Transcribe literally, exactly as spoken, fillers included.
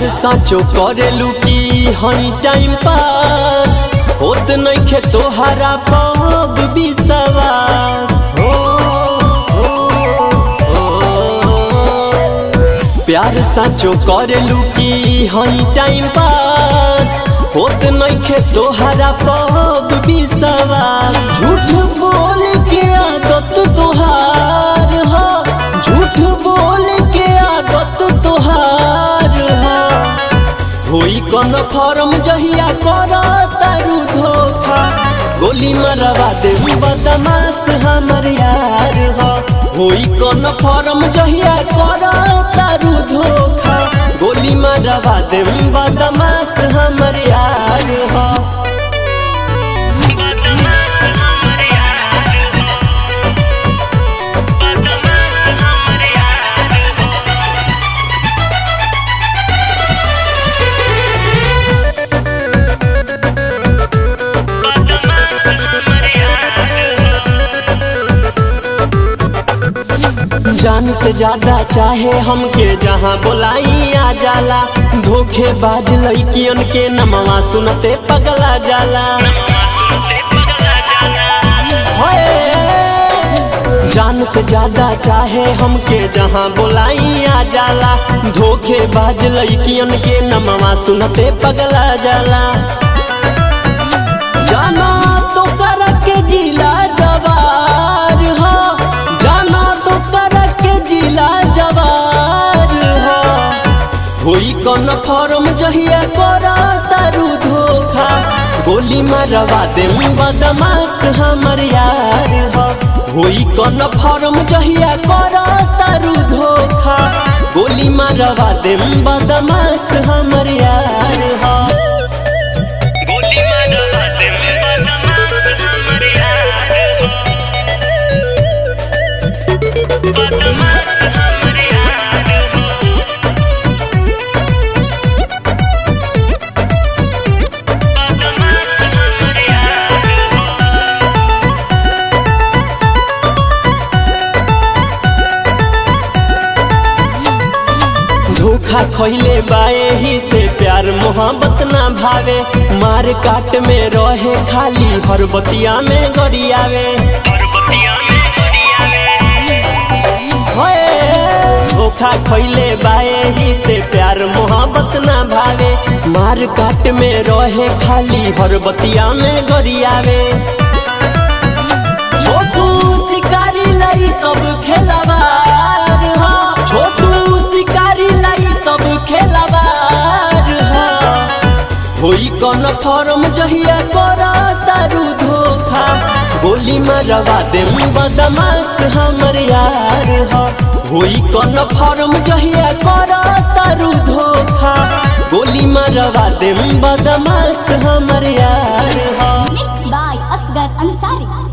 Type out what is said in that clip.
प्यार साचो करेलू की हई टाइम पास होत नइखे तोहरा पब विश्वास। हो, हो, हो। प्यार साचो करेलू की हई टाइम पास होत नइखे तोहरा पब विश्वास। झूठ बोल के आदत तोहार हो, झूठ बोल के आदत तोहार हो। होई कौन फॉर्म जहिया कर तारू धोखा, गोली मरवा दे बदमाश हमर यार हो। होई कौन फॉर्म जहिया कर तारू धोखा, गोली मरवा दे बदमाश हमर यार हो। जान से ज्यादा चाहे हमके जहाँ बोलाई आ जाला। धोखेबाज लड़कियन के नमवा सुनते पगला जाला। जान से ज्यादा चाहे हमके जहाँ बोलाई आ जाला। धोखेबाज लड़कियन के नमवा सुनते पगला जाला। जाना तो कर के जिला जवार हो, जाना तो कर के जिला जवार हो। होई कौन फॉर्म जहिया कर तारू धोखा, गोली मरवा दे बदमाश हमर यार हो। होई कौन फॉर्म जहिया कर तारू धोखा, गोली मरवा दे बदमाश हमर यार हो। धोखा खइले बाए ही से प्यार मोहब्बत ना भावे। मार काट में रहे खाली हर बतिया में गरियावे। धोखा खइले बाए ही से प्यार मोहब्बत ना भावे। मार काट में रहे खाली हर बतिया में गरियावे। छोटू शिकारी लाई सब खेलवार हो, छोटू शिकारी लाई सब खेलवार हो। होई कौन फॉर्म जहिया कर तारू धोखा, गोली मरवा दे बदमाश हमर यार हो। होई कौन फॉर्म जहिया कर तारू धोखा, गोली मरवा दे बदमाश हमर यार हो। Mix by Asgar Ansari.